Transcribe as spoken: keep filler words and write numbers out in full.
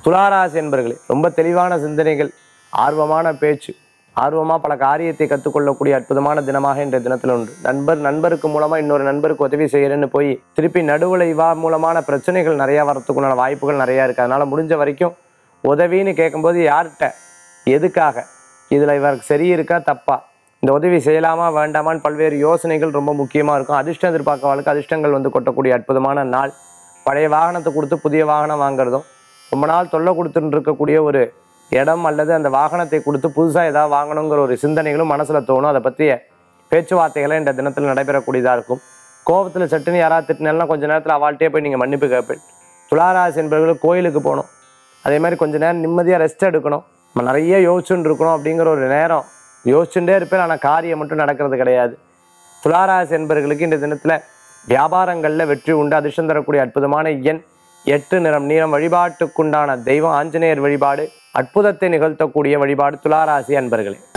துளாராசி என்பர்களே, ரொம்ப தெளிவான சிந்தனைகள், ஆர்வமான பேச்சு, ஆர்வமாக பல காரியத்தை கற்றுக்கொள்ளக்கூடிய அற்புதமான தினமாக இன்றைய தினத்தில் உண்டு. நண்பர் நண்பருக்கு மூலமாக இன்னொரு நண்பருக்கு உதவி செய்கிறேன்னு போய் திருப்பி நடுவில் இவா மூலமான பிரச்சனைகள் நிறையா வரத்துக்குண்டான வாய்ப்புகள் நிறையா இருக்குது. அதனால் முடிஞ்ச வரைக்கும் உதவின்னு கேட்கும்போது யார்கிட்ட, எதுக்காக, இதில் இவருக்கு சரி இருக்கா தப்பா, இந்த உதவி செய்யலாமா வேண்டாமான்னு பல்வேறு யோசனைகள் ரொம்ப முக்கியமாக இருக்கும். அதிர்ஷ்டம் எதிர்பார்க்கவர்களுக்கு அதிர்ஷ்டங்கள் வந்து கொட்டக்கூடிய அற்புதமான நாள். பழைய வாகனத்தை கொடுத்து புதிய வாகனம் வாங்குறதும், ரொம்ப நாள் தொல்லை கொடுத்துட்டு இருக்கக்கூடிய ஒரு இடம் அல்லது அந்த வாகனத்தை கொடுத்து புதுசாக ஏதாவது வாங்கணுங்கிற ஒரு சிந்தனைகளும் மனசில் தோணும். அதை பற்றிய பேச்சுவார்த்தைகளை இந்த தினத்தில் நடைபெறக்கூடியதாக இருக்கும். கோபத்தில் சட்டுன்னு யாராவது திட்டினாலும் கொஞ்ச நேரத்தில் அவள்கிட்டே போய் நீங்கள் மன்னிப்பு கேட்பேன். துளாராசி என்பவர்கள் கோயிலுக்கு போகணும், அதே மாதிரி கொஞ்சம் நேரம் நிம்மதியாக ரெஸ்ட் எடுக்கணும். நம்ம நிறைய யோசிச்சுட்டு இருக்கணும் அப்படிங்கிற ஒரு நேரம் யோசிச்சுட்டே இருப்பேன், ஆனால் காரியம் மட்டும் நடக்கிறது கிடையாது. துளாராசி என்பவர்களுக்கு இந்த தினத்தில் வியாபாரங்களில் வெற்றி உண்டு. அதிர்ஷ்டம் தரக்கூடிய அற்புதமான எண் எட்டு, நிறம் நீளம். வழிபாட்டுக்குண்டான தெய்வம் ஆஞ்சநேயர் வழிபாடு, அற்புதத்தை நிகழ்த்தக்கூடிய வழிபாடு துளாராசி அன்பர்களே.